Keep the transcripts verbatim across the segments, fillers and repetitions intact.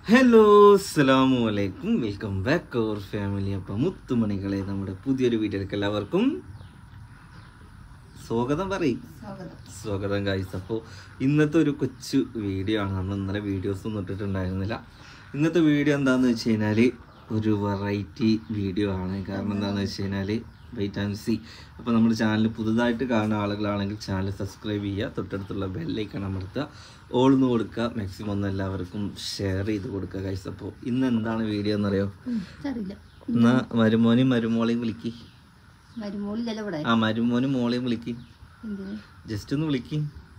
Hello അസ്സലാമു അലൈക്കും, welcome back അവർ family. അപ്പം മുത്തുമണികളെ, നമ്മുടെ പുതിയൊരു വീഡിയോയിലേക്ക് എല്ലാവർക്കും സ്വാഗതം പറയും സ്വാഗതം ഗൈസ്. അപ്പോൾ ഇന്നത്തെ ഒരു കൊച്ചു വീഡിയോ ആണ്. നമ്മൾ ഇന്നലെ വീഡിയോസ് ഒന്നും ഇട്ടിട്ടുണ്ടായിരുന്നില്ല. ഇന്നത്തെ വീഡിയോ എന്താണെന്ന് വെച്ച് കഴിഞ്ഞാൽ ഒരു വെറൈറ്റി വീഡിയോ ആണ്. കാരണം എന്താണെന്ന് വെച്ച് കഴിഞ്ഞാൽ വെയിറ്റ് ആൻഡ് സി. അപ്പോൾ നമ്മുടെ ചാനൽ പുതുതായിട്ട് കാണുന്ന ആളുകളാണെങ്കിൽ ചാനൽ സബ്സ്ക്രൈബ് ചെയ്യുക, തൊട്ടടുത്തുള്ള ബെല്ലൈക്കൺ അമർത്തുക, ഓൾന്ന് കൊടുക്കുക, മാക്സിമം ഒന്ന് എല്ലാവർക്കും ഷെയർ ചെയ്ത് കൊടുക്കുക ഗൈസ്. അപ്പോൾ ഇന്ന് എന്താണ് വീഡിയോ എന്നറിയോ? എന്നാ മരുമോനെയും മരുമോളെയും വിളിക്ക്. ആ മരുമോനും മോളെയും വിളിക്ക്, ജസ്റ്റ് ഒന്ന് വിളിക്ക്.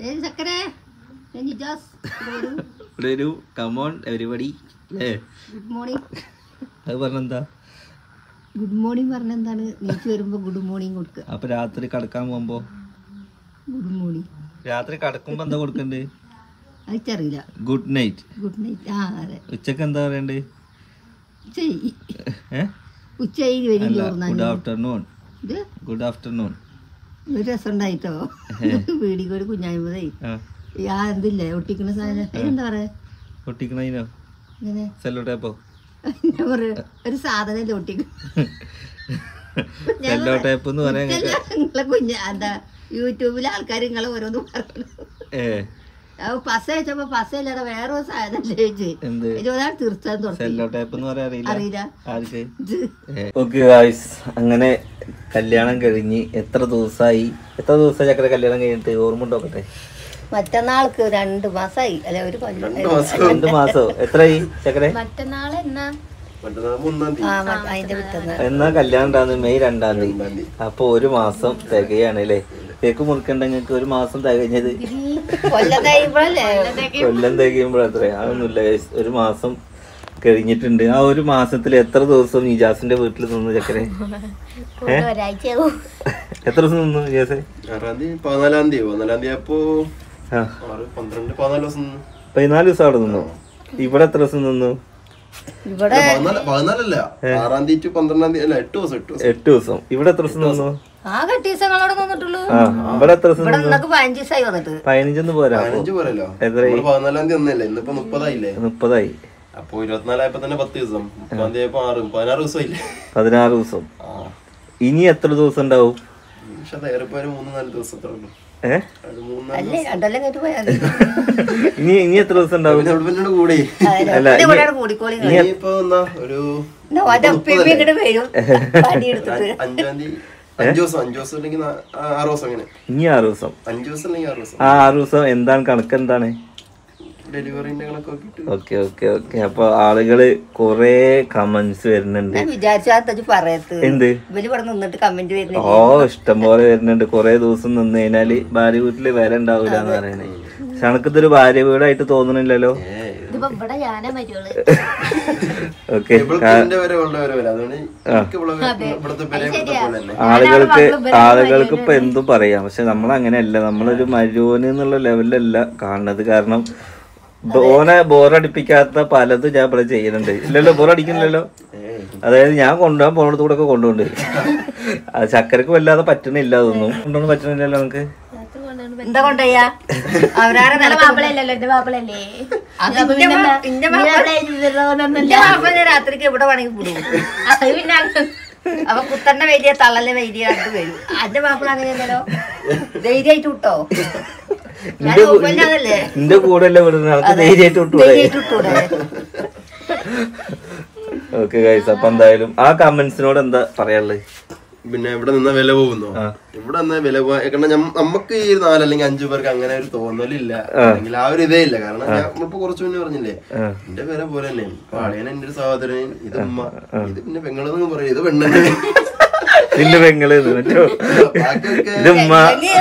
ഇവിടെ ഒരു കമോൺ എവരിബഡി അല്ലേ? Good morning. അത് പറഞ്ഞെന്താ? ഗുഡ് മോർണിംഗ് പറഞ്ഞ എന്താണ്? നീച്ച് വരുമ്പോ ഗുഡ് മോർണിംഗ് കൊടുക്കുക. അപ്പൊ രാത്രി കിടക്കാൻ പോകുമ്പോ ഗുഡ് മോർണിംഗ്. രാത്രി കിടക്കുമ്പോ എന്താ കൊടുക്കണ്ടേ? അയച്ചറിയില്ല. Good night. Good night. ആ അതെ. ഉച്ചക്ക് എന്താ പറയണ്ടേ? ഉച്ചയിൽ വരും. Good afternoon. Good afternoon. ഒരു രസം ഉണ്ടായിട്ടോ വീടിക്ക് ഒരു കുഞ്ഞായ്മതേ ആ എന്തില്ലേ ഒട്ടിക്കണ സാധനം എന്താ പറയാ? ഒട്ടിക്കണോ? ഇങ്ങനെ സെല്ലോ ടേപ്പോ? ഒരു സാധനം ഒട്ടിക്കും. സെല്ലോ ടേപ്പ് എന്ന് പറയാൻ നിങ്ങളെ കുഞ്ഞ എന്താ യൂട്യൂബിലെ ആൾക്കാർ നിങ്ങളെ ഓരോന്ന് പറഞ്ഞു. പസ വെച്ചപ്പോ പസ ഇല്ലാതെ വേറെ സാധനം ചോദിച്ചു അറിയില്ല. ഓക്കെ ഗായ്സ്, അങ്ങനെ കല്യാണം കഴിഞ്ഞ് എത്ര ദിവസമായി? എത്ര ദിവസം ചക്കര കല്യാണം കഴിഞ്ഞിട്ട് ഓർമ്മ ഉണ്ടോക്കട്ടെ? മറ്റന്നാൾക്ക് രണ്ടു മാസമായി അല്ലെ? ഒരു രണ്ടു മാസോ? എത്രയായി ചക്കര? മറ്റന്നാള് എന്നാ എന്നാ കല്യാണം ഉണ്ടാകുന്നത്? മെയ് രണ്ടാം തീയതി. അപ്പൊ ഒരു മാസം തികയാണ് അല്ലേ? കേക്ക് മുറിക്കണ്ടെങ്കിൽ ഒരു മാസം തികഞ്ഞത് കൊല്ലം തികയുമ്പോഴത്രേ? അതൊന്നുമില്ല, ഒരു മാസം കഴിഞ്ഞിട്ടുണ്ട്. ആ ഒരു മാസത്തിൽ എത്ര ദിവസം നിജാസിന്റെ വീട്ടിൽ നിന്ന് ചക്കരെ? എത്ര ദിവസം നിന്നു നിജാസെ? പതിനാലാം തീയതി പതിനാലാം തീയതി അപ്പോ പതിനാല് ദിവസം അവിടെ നിന്നു. ഇവിടെ എത്ര ദിവസം നിന്നു? ഇവിടെ പതിനാലല്ല, ആറാം തീയതി പന്ത്രണ്ടാം തീയതി അല്ല, എട്ട് ദിവസം. എട്ട് ദിവസം. ഇവിടെ എത്ര ദിവസം നിന്നു? ആകെ എട്ട് ദിവസങ്ങളോടെ നിന്നിട്ടുള്ളൂ. ഇവിടെ എത്ര ദിവസം നിന്നു? പതിനഞ്ച് ദിവസമായി വന്നിട്ട്. പതിനഞ്ചൊന്ന് പോരാ? പതിനഞ്ച് പോരല്ലോ. എത്രയായി? പതിനാലാം തീയതി ഒന്നല്ലേ, ഇന്നിപ്പോ മുപ്പതായില്ലേ? മുപ്പതായി. അപ്പൊ ഇരുപത്തിനാലായപ്പോ തന്നെ പത്ത് ദിവസം. മുപ്പതാം തീയതി ആയപ്പോ ആറ് പതിനാറ് ദിവസമായില്ലേ? പതിനാറ് ദിവസം. ഇനി എത്ര ദിവസം ഉണ്ടാവും? മൂന്ന് നാല് ദിവസത്തോളം. ഇനി ഇനി എത്ര ദിവസം ഉണ്ടാവും? കൂടി അല്ല ഒരു അഞ്ചാം തീയതി അഞ്ചു ദിവസം അഞ്ചു ദിവസം അല്ലെങ്കിൽ ആറ് ദിവസം. അങ്ങനെ ഇനി ആറ് ദിവസം. അഞ്ചു ദിവസം അല്ലെങ്കിൽ ആറ് ദിവസം. ആ ആറ് ദിവസം എന്താണ് കണക്ക്? എന്താണ് ഡെലിവറിന്റെ കണക്കൊക്കെ? Okay okay okay. അപ്പൊ ആളുകള് കൊറേ കമന്റ്സ് വരുന്നുണ്ട്. എന്ത്? ഓ ഇഷ്ടം പോലെ വരുന്നുണ്ട്. കൊറേ ദിവസം നിന്ന് കഴിഞ്ഞാല് ഭാര്യ വീട്ടില് വില ഉണ്ടാവൂല എന്ന് പറയണേ. പക്ഷെ എനക്കിതൊരു ഭാര്യ വീടായിട്ട് തോന്നണില്ലല്ലോ. ഓക്കെ, ആളുകൾക്ക് ആളുകൾക്ക് ഇപ്പൊ എന്തും പറയാം. പക്ഷെ നമ്മളങ്ങനെയല്ല, നമ്മളൊരു മരുവോന് എന്നുള്ള ലെവലിലല്ല കാണുന്നത്. കാരണം ഓനെ ബോറടിപ്പിക്കാത്ത പലതും ഞാൻ ഇവിടെ ചെയ്യുന്നുണ്ട്. ഇല്ലല്ലോ, ബോറടിക്കുന്നില്ലല്ലോ. അതായത് ഞാൻ കൊണ്ടുപോകാൻ പോണടത്ത് കൂടെ ഒക്കെ കൊണ്ടുപോണ്ട്. അത് ചക്കരക്ക് വല്ലാതെ പറ്റണില്ല, അതൊന്നും കൊണ്ടുപോകാൻ പറ്റണില്ലല്ലോ നമുക്ക്. എന്താ കൊണ്ടയ്യാ രാത്രിക്ക് എവിടെ വേണമെങ്കിൽ പോകും. അപ്പൊ കുത്തന്റെ വലിയ തള്ളല് വലിയ അത് വരും. അന്റെ മാപ്പിള അങ്ങനെയല്ലോ, ധൈര്യമായിട്ട് വിട്ടോ. എന്റെ കൂടെ അല്ലേ വിടുന്നത്, നമുക്ക് ധൈര്യമായിട്ട് വിട്ടൂടെ? ഓക്കെ ഗൈസ്, അപ്പൊ എന്തായാലും ആ കമന്റ്സിനോട് എന്താ പറയാനുള്ളത്? പിന്നെ ഇവിടെ നിന്ന വില പോകുന്നോ? ഇവിടെ നിന്ന വില പോവാ. കാരണം നമുക്ക് ഈ നാലല്ലെങ്കിൽ അഞ്ചു പേർക്ക് അങ്ങനെ ഒരു തോന്നലില്ല, അല്ലെങ്കിൽ ആ ഒരു ഇതേ ഇല്ല. കാരണം നമ്മളിപ്പോ കുറച്ചു മുന്നേ പറഞ്ഞില്ലേ, എന്റെ വില പോലെ തന്നെ പാളിയൻ എന്റെ ഒരു സഹോദരൻ, ഇത് ഉമ്മ, ഇത് പിന്നെ പെങ്ങളെന്ന് പറയും, ഇത് പെണ്ണെ നിന്റെ പെങ്ങള്, ഇത് ഉമ്മ,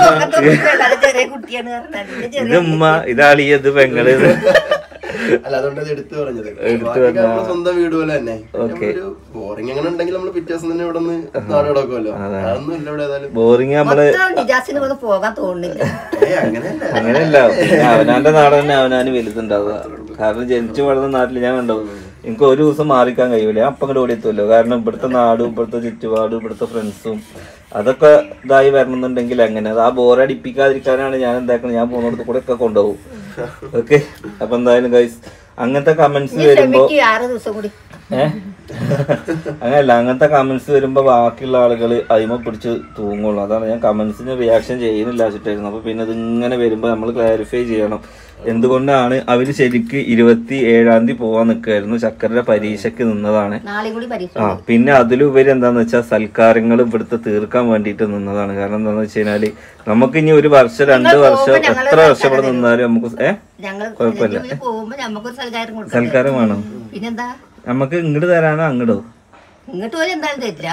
ഇത് ഉമ്മ, ഇതാളിയ, ഇത് പെങ്ങള്. അല്ല, അതുകൊണ്ട് എടുത്തു പറഞ്ഞത്. സ്വന്തം വീട് പോലെ തന്നെ. ബോറിംഗ് അങ്ങനെ ഉണ്ടെങ്കിൽ നമ്മള് പിറ്റേ ദിവസം തന്നെ ഇവിടെ നിന്ന് നാട് കിടക്കുമല്ലോ. അതൊന്നും ഇല്ല ഇവിടെ. ഏതായാലും ബോറിംഗ് നമ്മള് പോകാൻ തോന്നുന്നില്ല. അങ്ങനെയല്ല, അവനാന്റെ നാട് തന്നെ അവനാന് വലുതുണ്ടാവുക. കാരണം ജനിച്ചു വളർന്ന നാട്ടിൽ ഞാൻ കണ്ടു, എനിക്ക് ഒരു ദിവസം മാറിക്കാൻ കഴിയൂല. ഞാൻ അപ്പം കൂടെ ഓടിയെത്തുമല്ലോ. കാരണം ഇവിടുത്തെ നാടും ഇവിടുത്തെ ചുറ്റുപാടും ഇവിടുത്തെ ഫ്രണ്ട്സും അതൊക്കെ ഇതായി വരണമെന്നുണ്ടെങ്കിൽ അങ്ങനെ അത് ആ ബോറടിപ്പിക്കാതിരിക്കാനാണ് ഞാൻ എന്താക്കണം, ഞാൻ പോകുന്നിടത്ത് കൂടെ ഒക്കെ കൊണ്ടുപോകും. ഓക്കെ, അപ്പൊ എന്തായാലും ഗൈസ് അങ്ങനത്തെ കമന്റ്സ് വരുമ്പോ ആറ് ദിവസം കൂടി ഏഹ് അങ്ങനല്ല, അങ്ങനത്തെ കമന്റ്സ് വരുമ്പോ ബാക്കിയുള്ള ആളുകൾ അതിമ പിടിച്ച് തൂങ്ങുള്ളൂ. അതാണ് ഞാൻ കമന്റ്സിന് റിയാക്ഷൻ ചെയ്യുന്നില്ല വെച്ചിട്ടായിരുന്നു. അപ്പൊ പിന്നെ ഇത് ഇങ്ങനെ വരുമ്പോ നമ്മൾ ക്ലാരിഫൈ ചെയ്യണം എന്തുകൊണ്ടാണ് അവര് ശരിക്ക് ഇരുപത്തി ഏഴാം തീയതി പോവാൻ നിൽക്കായിരുന്നു. ചക്കരയുടെ പരീക്ഷയ്ക്ക് നിന്നതാണ്. ആ പിന്നെ അതിലുപരി എന്താന്ന് വെച്ചാൽ സൽക്കാരങ്ങൾ ഇവിടുത്തെ തീർക്കാൻ വേണ്ടിയിട്ട് നിന്നതാണ്. കാരണം എന്താന്ന് വെച്ച് കഴിഞ്ഞാല് നമുക്ക് ഇനി ഒരു വർഷം രണ്ട് വർഷം എത്ര വർഷം ഇവിടെ നിന്നാലും നമുക്ക് ഏഹ് കുഴപ്പമില്ല. സൽക്കാരം വേണം. പിന്നെന്താ നമുക്ക് ഇങ്ങോട്ട് തരാനോ അങ്ങോട്ടോ? ഇങ്ങോട്ട് പോലും എന്തായാലും തരില്ല.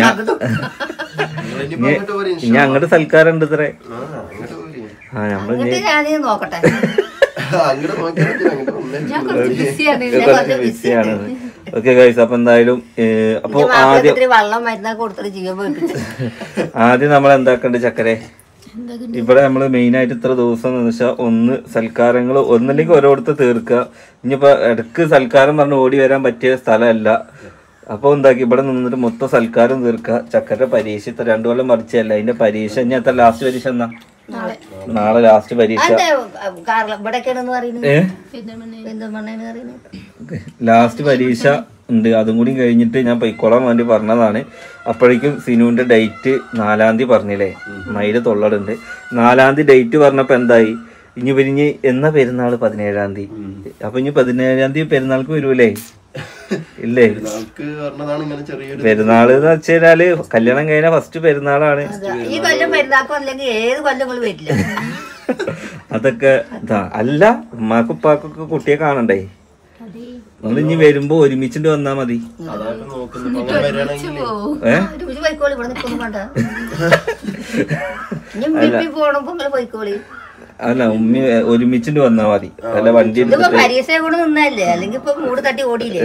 ഇനി അങ്ങോട്ട് സൽക്കാരം ഉണ്ട് ഇത്രേ. ആ നമ്മള് നോക്കട്ടെ. ബിസിയാണ്. ഓക്കെ ഗൈസ്, അപ്പൊ എന്തായാലും അപ്പൊ ആദ്യം വെള്ളം മരുന്ന് കൊടുത്തിട്ട് ജീവൻ ആദ്യം നമ്മൾ എന്താക്കണ്ട് ചക്കരെ, ഇവിടെ നമ്മള് മെയിൻ ആയിട്ട് ഇത്ര ദിവസം എന്ന് വെച്ചാൽ ഒന്ന് സൽക്കാരങ്ങൾ ഒന്നല്ലെങ്കിൽ ഓരോരുത്തർ തീർക്കുക. ഇനിയിപ്പോ ഇടക്ക് സൽക്കാരം പറഞ്ഞ് ഓടി വരാൻ പറ്റിയ സ്ഥലമല്ല. അപ്പൊ എന്താക്കി ഇവിടെ നിന്നിട്ട് മൊത്തം സൽക്കാരം തീർക്കുക. ചക്കരുടെ പരീക്ഷ ഇത്ര രണ്ടു കൊല്ലം മറിച്ചല്ല, അതിന്റെ പരീക്ഷ ഇനി എത്ര ലാസ്റ്റ് പരീക്ഷ എന്നാ? നാളെ ലാസ്റ്റ് പരീക്ഷ. ലാസ്റ്റ് പരീക്ഷ ഉണ്ട്. അതും കൂടി കഴിഞ്ഞിട്ട് ഞാൻ പൊയ്ക്കോളാൻ വേണ്ടി പറഞ്ഞതാണ്. അപ്പോഴേക്കും സിനുവിന്റെ ഡേറ്റ് നാലാം തീയതി പറഞ്ഞില്ലേ, മയില് തൊള്ളടുണ്ട്. നാലാം തീയതി ഡേറ്റ് പറഞ്ഞപ്പോ എന്തായി, ഇനി പിരിഞ്ഞ് എന്നാ പെരുന്നാള്? പതിനേഴാം തീയതി. അപ്പൊ ഇനി പതിനേഴാം തീയതി പെരുന്നാൾക്ക് വരൂലേ? ഇല്ലേ? പെരുന്നാള് എന്ന് വെച്ച് കഴിഞ്ഞാല് കല്യാണം കഴിഞ്ഞ ഫസ്റ്റ് പെരുന്നാളാണ്. ഈ കൊല്ലം പെരുന്നാൾക്കും അല്ലെങ്കിൽ ഏത് കൊല്ലങ്ങളും വരില്ല. അതൊക്കെ ഇതാ അല്ല, ഉമ്മാക്കും ഉപ്പാക്കൊക്കെ കുട്ടിയെ കാണണ്ടേ? നമ്മൾ ഇനി വരുമ്പോ ഒരുമിച്ചിട്ട് വന്നാ മതി. അല്ല ഉമ്മി ഒരുമിച്ചിട്ട് വന്നാ മതി. അല്ല വണ്ടി പരീക്ഷ കൂടെ നിന്നല്ലേ, അല്ലെങ്കിൽ ഇപ്പൊ മൂട് തട്ടി ഓടിയില്ലേ?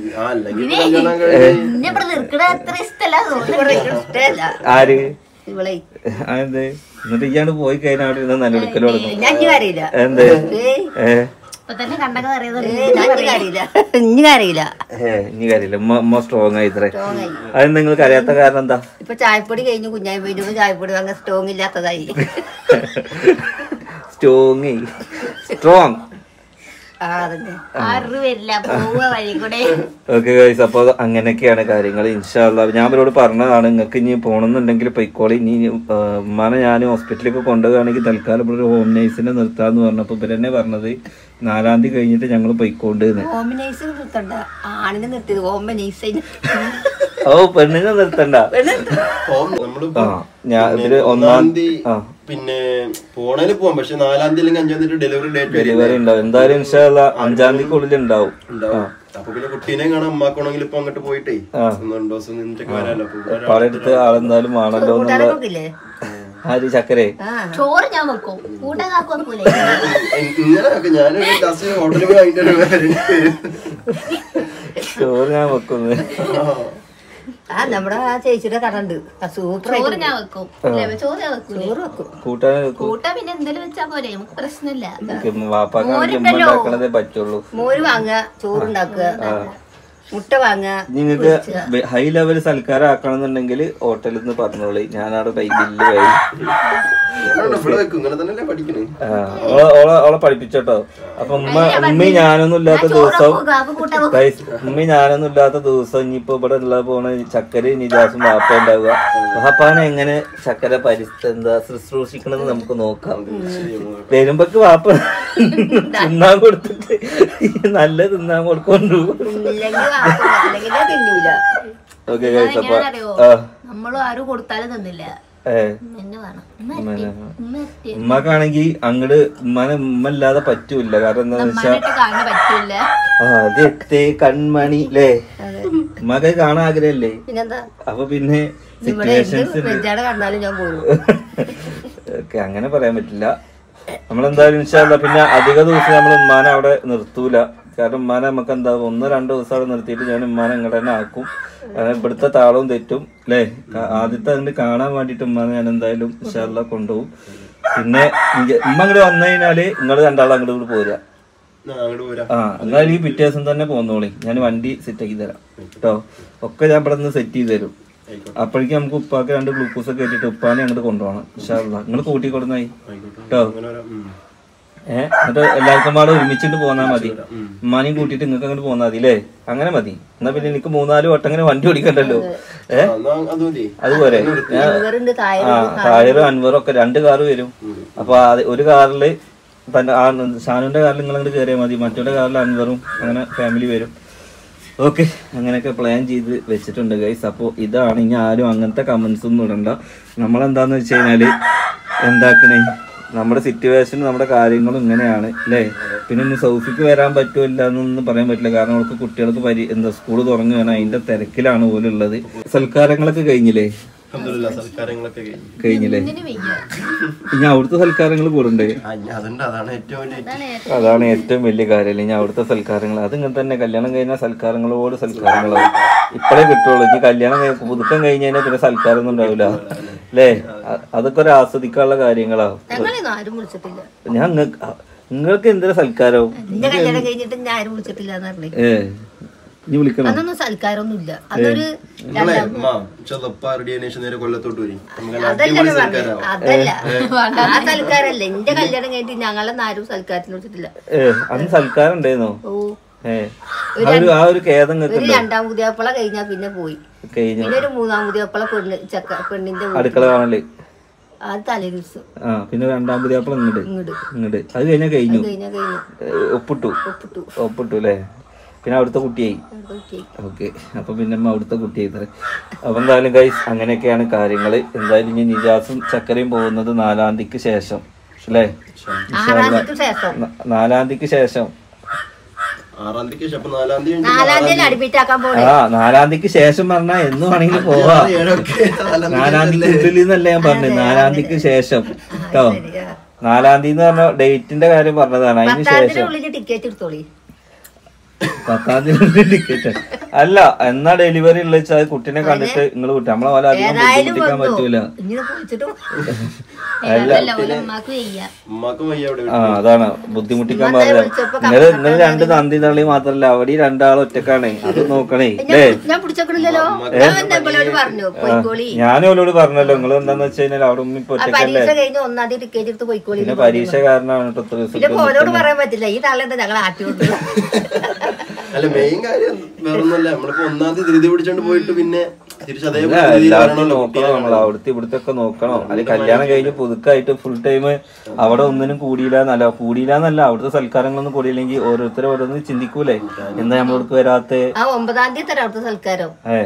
ആര് അതെ? എന്നിട്ട് ഇയാണ്ട് പോയി കഴിഞ്ഞാൽ അവിടെ ഇരുന്ന് നല്ല എടുക്കലോ എന്ത് ഏഹ് ഇനി കാര്യമില്ല. ഉമ്മ സ്ട്രോങ് ആയി ഇത്രേ. അത് നിങ്ങൾക്ക് അറിയാത്ത കാരണം എന്താ? ഇപ്പൊ ചായപ്പൊടി കഴിഞ്ഞു, കുഞ്ഞായി പോയിട്ട് ചായപ്പൊടി വാങ്ങാൻ സ്ട്രോങ് ഇല്ലാത്തതായി. സ്ട്രോങ് സ്ട്രോങ് ഓക്കെ ഗൈസ്, അപ്പൊ അങ്ങനെയൊക്കെയാണ് കാര്യങ്ങൾ. ഇൻഷാ അല്ലാഹ് ഞാൻ അവരോട് പറഞ്ഞതാണ്, നിങ്ങൾക്ക് ഇനി പോകണമെന്നുണ്ടെങ്കിൽ പൊയ്ക്കോളി. ഇനി ഉമ്മാനെ ഞാൻ ഹോസ്പിറ്റലിലേക്ക് കൊണ്ടുപോവുകയാണെങ്കിൽ തൽക്കാലം ഇവിടെ ഒരു ഹോം നൈസിനെ നിർത്താന്ന് പറഞ്ഞപ്പോ ഇവർ തന്നെ പറഞ്ഞത് നാലാം തീയതി കഴിഞ്ഞിട്ട് ഞങ്ങൾ പൊയ്ക്കൊണ്ട്. ഓ പെണ്ണിനെ നിർത്തണ്ട. ഞാൻ ഇതില് ഒന്നാം തീയതി പിന്നെ പോണേല് പോവാം, പക്ഷെ നാലാം തീയതി അല്ലെങ്കിൽ അഞ്ചാം തീയതി ഡെലിവറി ഡേറ്റ് ഡെലിവറി ഉണ്ടാവും. എന്തായാലും ഇൻഷാ അല്ലാഹ് അഞ്ചാം തീയതിക്കുള്ളിൽ ഉണ്ടാവും. അപ്പൊ പിന്നെ കുട്ടീനെ കാണാൻ അമ്മാക്കണമെങ്കിൽ ഇപ്പൊ അങ്ങോട്ട് പോയിട്ടേ രണ്ടു ദിവസം നിന്നിട്ടൊക്കെ വരാല്ലോ. പാടെടുത്ത് ആളെന്തായാലും ആണല്ലോ എന്നുള്ള. ആര് ചക്കരെ? ചോറ് ഞാൻ വെക്കും, കൂട്ടാക്കൂലേ? ഇങ്ങനെയൊക്കെ ഞാനൊരു ക്ലാസ് ഹോട്ടലിൽ പോയി ചോറ് ഞാൻ വെക്കുന്നു. ആ നമ്മുടെ ആ ചേച്ചിയുടെ കട ഉണ്ട്, സൂപ്പർ. ചോറ് ഞാൻ വെക്കും, ചോറ് ഞാൻ വെക്കും. കൂട്ടാൻ പിന്നെ എന്തെങ്കിലും വെച്ചാ പോലെ നമുക്ക് പ്രശ്നമില്ല. വാപ്പാക്കണതേ പറ്റുള്ളൂ. മോര് വാങ്ങുക, ചോറുണ്ടാക്കുക, മുട്ട വാങ്ങുക. നിങ്ങൾക്ക് ഹൈ ലെവൽ സൽക്കാരം ആക്കണം എന്നുണ്ടെങ്കിൽ ഹോട്ടലിൽ നിന്ന് പറഞ്ഞോളി, ഞാനവിടെ ബില്ല് വഴി ഓളെ പഠിപ്പിച്ചോട്ടോ. അപ്പൊ ഉമ്മ ഉമ്മി ഞാനൊന്നും ഇല്ലാത്ത ദിവസം ഉമ്മി ഞാനൊന്നും ഇല്ലാത്ത ദിവസം ഇനിയിപ്പോ ഇവിടെ ഉള്ള പോണ ചക്കര നിജാസും വാപ്പ ഉണ്ടാവുക. വാപ്പാനെ എങ്ങനെ ചക്കര പരിസ്ഥ എന്താ ശുശ്രൂഷിക്കണമെന്ന് നമുക്ക് നോക്കാം. വരുമ്പോക്ക് വാപ്പ തിന്നാൻ കൊടുത്തിട്ട് നല്ല തിന്നാൻ കൊടുക്കൊണ്ടു. ഓക്കെ ഗൈസ്, അപ്പൊ നമ്മളും ആരും കൊടുത്താലും തന്നില്ല. ഉമ്മക്കാണെങ്കി അങ്ങട് ഉമ്മാനെ ഉമ്മ ഇല്ലാതെ പറ്റൂല. കാരണം എന്താന്ന് വെച്ചാൽ ആദ്യത്തെ കൺമണി ല്ലേ, ഉമ്മക്ക് കാണാൻ ആഗ്രഹല്ലേ. അപ്പൊ പിന്നെ സിറ്റുവേഷൻസ് ഓക്കെ അങ്ങനെ പറയാൻ പറ്റില്ല. നമ്മളെന്തായാലും ഇൻഷാ അല്ലാഹ് പിന്നെ അധിക ദിവസം നമ്മൾ ഉമ്മാനെ അവിടെ നിർത്തൂല. കാരണം ഉമ്മാനെ നമുക്ക് എന്താ ഒന്നോ രണ്ടോ ദിവസം അവിടെ നിർത്തിയിട്ട് ഞാൻ ഉമ്മാനെ ഇങ്ങോട്ട് തന്നെ ആക്കും. ഇവിടുത്തെ താളവും തെറ്റും അല്ലേ. ആദ്യത്തെ അതിന്റെ കാണാൻ വേണ്ടിട്ട് ഉമ്മാനെ ഞാൻ എന്തായാലും ഇൻഷാ അല്ലാഹ് കൊണ്ടുപോകും. പിന്നെ ഉമ്മ അങ്ങോട്ട് വന്നു കഴിഞ്ഞാല് നിങ്ങള് രണ്ടാളും അങ്ങോട്ട് കൂടി പോരാ. ആ എന്നാലും ഈ പിറ്റേ ദിവസം തന്നെ പോന്നോളി, ഞാൻ വണ്ടി സെറ്റ് ആക്കി തരാം കേട്ടോ. ഒക്കെ ഞാൻ ഇവിടെ നിന്ന് സെറ്റ് ചെയ്ത് തരും. അപ്പോഴേക്കും നമുക്ക് ഉപ്പാക്ക് രണ്ട് ഗ്ലൂക്കോസ് ഒക്കെ ഇട്ടിട്ട് ഉപ്പാനെ അങ്ങോട്ട് കൊണ്ടുപോകണം ഇൻഷാ അല്ലാഹ്. നിങ്ങൾ കൂട്ടി കൊടുന്നായി കേട്ടോ. ഏഹ് എന്നിട്ട് എല്ലാവർക്കും പാടെ ഒരുമിച്ചിട്ട് പോന്നാ മതി. ഉമ്മാനെയും കൂട്ടിയിട്ട് നിങ്ങൾക്ക് അങ്ങോട്ട് പോന്നാ മതി അല്ലേ? അങ്ങനെ മതി. എന്നാ പിന്നെ എനിക്ക് മൂന്നാല് വട്ടം അങ്ങനെ വണ്ടി ഓടിക്കണ്ടല്ലോ. ഏഹ് അതുപോലെ ആ തായറും അൻവറും ഒക്കെ രണ്ട് കാറ് വരും. അപ്പൊ ഒരു കാറില് തന്നെ ആ ഷാനുവിന്റെ കാറിൽ നിങ്ങൾ അങ്ങോട്ട് കയറിയാൽ മതി, മറ്റൊരു കാറിൽ അൻവറും അങ്ങനെ ഫാമിലി വരും. ഓക്കെ, അങ്ങനെയൊക്കെ പ്ലാൻ ചെയ്ത് വെച്ചിട്ടുണ്ട് ഗൈസ്. അപ്പോൾ ഇതാണ്. ഇനി ആരും അങ്ങനത്തെ കമന്റ്സ് ഒന്നും ഇടണ്ട. നമ്മളെന്താന്ന് വെച്ച് കഴിഞ്ഞാല് എന്താക്കണേ, നമ്മുടെ സിറ്റുവേഷൻ നമ്മുടെ കാര്യങ്ങളും ഇങ്ങനെയാണ് അല്ലേ. പിന്നെ ഇനി സൗഫിക്ക് വരാൻ പറ്റുമില്ല എന്നൊന്നും പറയാൻ പറ്റില്ല. കാരണം അവൾക്ക് കുട്ടികൾക്ക് പരി എന്താ സ്കൂള് തുറന്നു വേണം, അതിന്റെ തിരക്കിലാണ് പോലും ഉള്ളത്. സൽക്കാരങ്ങളൊക്കെ കഴിഞ്ഞില്ലേ? കഴിഞ്ഞില്ലേ? ഇനി അവിടുത്തെ സൽക്കാരങ്ങൾ കൂടണ്ടേ? അതാണ് ഏറ്റവും വലിയ കാര്യം. ഇനി അവിടുത്തെ സൽക്കാരങ്ങൾ അതിങ്ങനെ തന്നെ. കല്യാണം കഴിഞ്ഞാൽ സൽക്കാരങ്ങളോട് സൽക്കാരങ്ങളാവും. ഇപ്പഴേ കിട്ടുള്ളൂ. ഇനി കല്യാണം പുതുക്കം കഴിഞ്ഞ് കഴിഞ്ഞാൽ പിന്നെ സൽക്കാരം ഒന്നും ഉണ്ടാവില്ല അല്ലേ. അതൊക്കെ ഒരു ആസ്വദിക്കാനുള്ള കാര്യങ്ങളാവും. ഞാൻ നിങ്ങൾക്ക് എന്തൊരു സൽക്കാരവും ഏ ഇനി വിളിക്കണം. അതൊന്നും സൽക്കാരൊന്നും ഇല്ല. അതൊരു അതല്ല ആ സൽക്കാരല്ലേ. എന്റെ കല്യാണം കഴിഞ്ഞിട്ട് ഞങ്ങളൊന്നും ആരും സൽക്കാരത്തിന് വിളിച്ചിട്ടില്ല. ഏ അന്ന് സൽക്കാരം ഉണ്ടായിരുന്നോ? ആ ഒരു ഖേദം. ഒരു രണ്ടാം പുതിയപ്പള കഴിഞ്ഞാ പിന്നെ പോയി. പിന്നെ ഒരു മൂന്നാം പുതിയപ്പള പെണ്ണ് ചക്ക പെണ്ണിന്റെ അടുക്കള കാണല് അത് തലേ ദിവസം. ആ പിന്നെ രണ്ടാം പുതിയപ്പള ഇങ്ങോട്ട് ഇങ്ങോട്ട് ഇങ്ങോട്ട് അത് കഴിഞ്ഞാ കഴിഞ്ഞു. കഴിഞ്ഞാ കഴിഞ്ഞു ഒപ്പിട്ടു ഒപ്പിട്ടു ഒപ്പിട്ടു അല്ലേ. പിന്നെ അവിടുത്തെ കുട്ടിയായി. ഓക്കെ, അപ്പൊ പിന്നെ അവിടുത്തെ കുട്ടിയായി തരാം. അപ്പൊ എന്തായാലും ഗൈസ് അങ്ങനെയൊക്കെയാണ് കാര്യങ്ങള്. എന്തായാലും ഇനി നിജാസും ചക്കരയും പോകുന്നത് നാലാം തീയതിക്ക് ശേഷം അല്ലേ? നാലാം തീയതിക്ക് ശേഷം നാലാം തീയതി അടുപ്പിച്ചാക്കാൻ പോണേ. ആ നാലാം തീയതിക്ക് ശേഷം പറഞ്ഞാ എന്ന് വേണമെങ്കിലും പോവാ. നാലാം തീയതിക്ക് ഉള്ളിൽ നിന്നല്ല ഞാൻ പറഞ്ഞത്, നാലാം തീയതിക്ക് ശേഷം കേട്ടോ. നാലാം തീയതി എന്ന് പറഞ്ഞ ഡേറ്റിന്റെ കാര്യം പറഞ്ഞതാണ്. അതിന് ശേഷം ടിക്കറ്റ് എടുത്തോളി. പത്താം തീയതി ടിക്കറ്റ് അല്ല, എന്നാ ഡെലിവറി ഉള്ള വെച്ചാൽ കുട്ടീനെ കണ്ടിട്ട് നിങ്ങൾ വിട്ടു. നമ്മളെ പോലെ അധികം ബുദ്ധിമുട്ടിക്കാൻ പറ്റൂല. ആ അതാണ് ബുദ്ധിമുട്ടിക്കാൻ പാടില്ല. നിങ്ങൾ നിങ്ങൾ രണ്ട് നന്ദി തള്ളി മാത്രല്ല, അവിടെ രണ്ടാളും ഒറ്റക്കാണ്. അത് നോക്കണേ അല്ലേ. ഞാനും അവരോട് പറഞ്ഞല്ലോ. നിങ്ങൾ എന്താന്ന് വെച്ച് കഴിഞ്ഞാൽ അവിടെ ഉമ്മ ഇപ്പൊ ഒറ്റക്കല്ലേ. പിന്നെ പരീക്ഷ കാരണമാണ് കേട്ടോ ഇത്ര ദിവസം. പറയാൻ പറ്റില്ല. ഈ തള്ളേണ്ട ഞങ്ങൾ ആട്ടി കൊടുത്തു. അല്ല മെയിൻ കാര്യം വേറൊന്നുമല്ല. നമ്മളിപ്പോ ഒന്നാം തീയതി ധൃതി പിടിച്ചോണ്ട് പോയിട്ട് പിന്നെ എല്ലാവർക്കും നോക്കണം. നമ്മൾ അവിടുത്തെ ഇവിടുത്തെ ഒക്കെ നോക്കണം. അല്ലെങ്കിൽ കല്യാണം കഴിഞ്ഞ് പുതുക്കായിട്ട് ഫുൾ ടൈം അവിടെ ഒന്നിനും കൂടിയില്ലാന്നല്ല കൂടിയില്ലാന്നല്ല അവിടുത്തെ സൽക്കാരങ്ങളൊന്നും കൂടിയില്ലെങ്കിൽ ഓരോരുത്തരും ഓരോന്ന് ചിന്തിക്കൂലേ. എന്താ നമ്മളോടക്ക് വരാത്ത ഒമ്പതാം തീയതി തരാം അവിടുത്തെ സൽക്കാരം. ഏ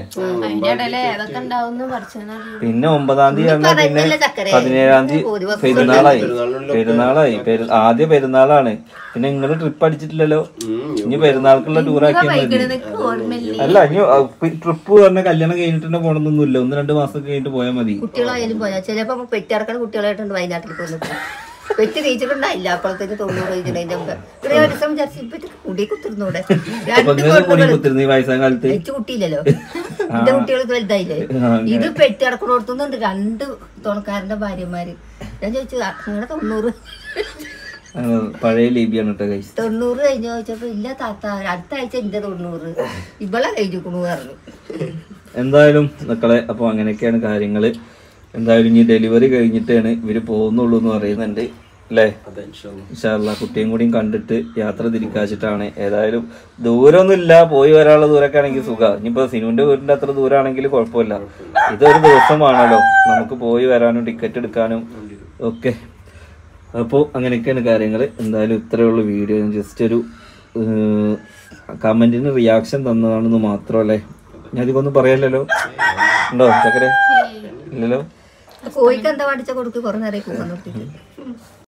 പിന്നെ ഒമ്പതാം തീയതി പറഞ്ഞാൽ പിന്നെ പതിനേഴാം തീയതി പെരുന്നാളായി. പെരുന്നാളായി ആദ്യ പെരുന്നാളാണ്. പിന്നെ നിങ്ങൾ ട്രിപ്പ് അടിച്ചിട്ടില്ലല്ലോ. ഇനി പെരുന്നാൾക്കുള്ള ടൂറാക്കിയാൽ മതി. അല്ല ഇനി ട്രിപ്പ് പറഞ്ഞ കല്യാണം കഴിഞ്ഞിട്ട് തന്നെ പോകണമെന്നൊന്നുമില്ല. ഒന്ന് രണ്ട് മാസം കഴിഞ്ഞിട്ട് പോയാൽ മതി. കുട്ടികളായാലും പോയാൽ ചിലപ്പോ പെറ്റിറക്കുന്ന കുട്ടികളായിട്ടുണ്ട് വയനാട്ടിൽ പോയിട്ട് പെറ്റ് തേച്ചിട്ടുണ്ടായില്ല. അപ്പോഴത്തേക്ക് തൊണ്ണൂറ് കഴിഞ്ഞതിന്റെ മുമ്പ് ഒരു ദിവസം വിചാരിച്ചു കുടി കുത്തിരുന്നൂടെ. വയസ്സാം കാലത്ത് വെച്ച് കുട്ടിയില്ലല്ലോ. എന്റെ കുട്ടികൾക്ക് വലുതായില്ലേ. ഇത് പെറ്റിറക്കണോടത്തുന്നുണ്ട് രണ്ട് തുണക്കാരന്റെ ഭാര്യമാര്. ഞാൻ ചോദിച്ചു നിങ്ങളുടെ തൊണ്ണൂറ് പഴയ ലിപിയാണ് കേട്ടോ ഗൈസ്. തൊണ്ണൂറ് കഴിഞ്ഞു ചോദിച്ചപ്പോ ഇല്ല താത്ത അടുത്ത ആഴ്ച എന്റെ തൊണ്ണൂറ് ഇവളെ കഴിഞ്ഞു പറഞ്ഞു. എന്തായാലും മക്കളെ അപ്പൊ അങ്ങനെയൊക്കെയാണ് കാര്യങ്ങള്. എന്തായാലും ഇനി ഡെലിവറി കഴിഞ്ഞിട്ടാണ് ഇവര് പോകുന്നുള്ളൂ എന്ന് പറയുന്നുണ്ട് അല്ലേ. ഇൻഷാ അല്ലാഹ് കുട്ടിയും കൂടിയും കണ്ടിട്ട് യാത്ര തിരിക്കാച്ചിട്ടാണ്. ഏതായാലും ദൂരമൊന്നും ഇല്ല, പോയി വരാനുള്ള ദൂരമൊക്കെ ആണെങ്കിൽ സുഖ. ഇനിയിപ്പോ സിനുവിന്റെ വീടിന്റെ അത്ര ദൂരമാണെങ്കിൽ കുഴപ്പമില്ല. ഇതൊരു ദിവസമാണല്ലോ നമുക്ക് പോയി വരാനും ടിക്കറ്റ് എടുക്കാനും ഒക്കെ. അപ്പോൾ അങ്ങനെയൊക്കെയാണ് കാര്യങ്ങൾ. എന്തായാലും ഇത്രയേ ഉള്ളൂ വീഡിയോ. ജസ്റ്റ് ഒരു കമന്റിന് റിയാക്ഷൻ തന്നതാണെന്ന് മാത്രമല്ലേ. ഞാൻ അധികമൊന്നും പറയാനില്ലല്ലോ. ഉണ്ടോ ചക്കരെ? ഇല്ലല്ലോ. കോഴിക്ക് എന്താ പഠിച്ച കൊടുക്ക് കുറെ നേരം